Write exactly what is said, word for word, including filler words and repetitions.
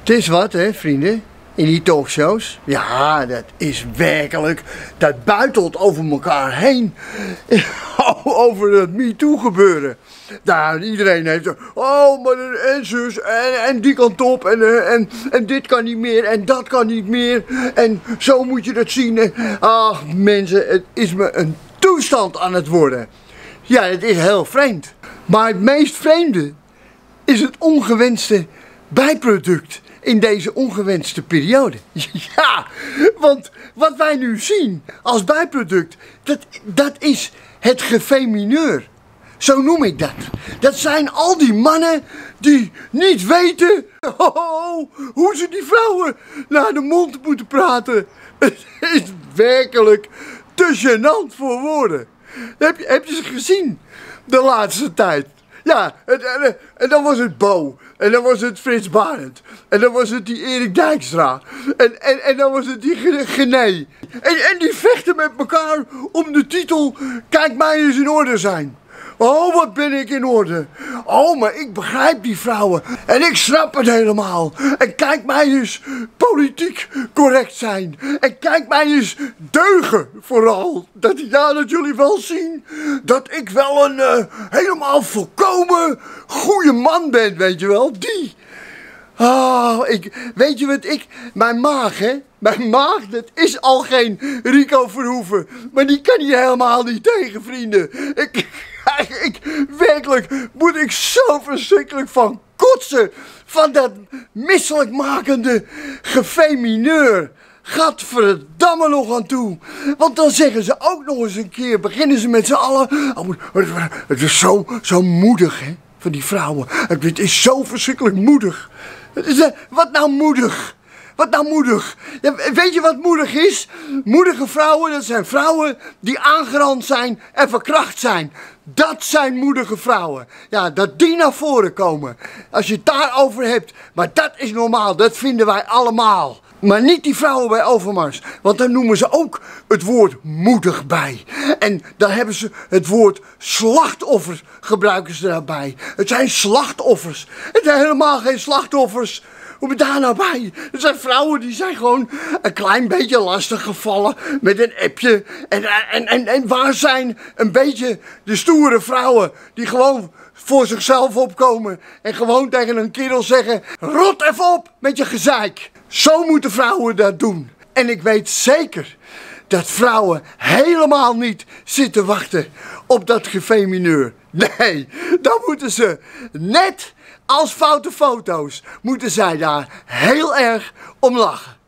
Het is wat, hè, vrienden? In die talkshows. Ja, dat is werkelijk. Dat buitelt over elkaar heen. Over het MeToo gebeuren. Daar iedereen heeft er. Oh, maar en zus. En, en die kan top. En, en, en dit kan niet meer. En dat kan niet meer. En zo moet je dat zien. Ach, mensen, het is me een toestand aan het worden. Ja, het is heel vreemd. Maar het meest vreemde is het ongewenste bijproduct in deze ongewenste periode. Ja, want wat wij nu zien als bijproduct, dat, dat is het gefemineur. Zo noem ik dat. Dat zijn al die mannen die niet weten oh, oh, hoe ze die vrouwen naar de mond moeten praten. Het is werkelijk te gênant voor woorden. Heb je, heb je ze gezien de laatste tijd? Ja, en, en, en dan was het Bo. En dan was het Frits Barend. En dan was het die Erik Dijkstra. En, en, en dan was het die Gené. En, en die vechten met elkaar om de titel Kijk mij eens in orde zijn. Oh, wat ben ik in orde. Oh, maar ik begrijp die vrouwen. En ik snap het helemaal. En kijk mij eens politiek correct zijn. En kijk mij eens deugen vooral. Dat, ja, dat jullie wel zien dat ik wel een uh, helemaal volkomen goede man ben, weet je wel. Die. Oh, ik, weet je wat ik, mijn maag hè, mijn maag, dat is al geen Rico Verhoeven, maar die kan hier helemaal niet tegen, vrienden. Ik, ik, werkelijk moet ik zo verschrikkelijk van kotsen, van dat misselijkmakende gefemineur. Gadverdamme nog aan toe. Want dan zeggen ze ook nog eens een keer, beginnen ze met z'n allen. Oh, het is zo, zo moedig hè, van die vrouwen. Het is zo verschrikkelijk moedig. Wat nou moedig? Wat nou moedig? Ja, weet je wat moedig is? Moedige vrouwen, dat zijn vrouwen die aangerand zijn en verkracht zijn. Dat zijn moedige vrouwen. Ja, dat die naar voren komen. Als je het daarover hebt. Maar dat is normaal, dat vinden wij allemaal. Maar niet die vrouwen bij Overmars. Want daar noemen ze ook het woord moedig bij. En daar hebben ze het woord slachtoffers gebruiken ze daarbij. Het zijn slachtoffers. Het zijn helemaal geen slachtoffers. Hoe ben je daar nou bij? Het zijn vrouwen die zijn gewoon een klein beetje lastig gevallen met een appje. En, en, en, en waar zijn een beetje de stoere vrouwen die gewoon voor zichzelf opkomen en gewoon tegen een kerel zeggen: rot even op met je gezeik. Zo moeten vrouwen dat doen. En ik weet zeker dat vrouwen helemaal niet zitten wachten op dat gefemineur. Nee, dan moeten ze net als foute foto's, moeten zij daar heel erg om lachen.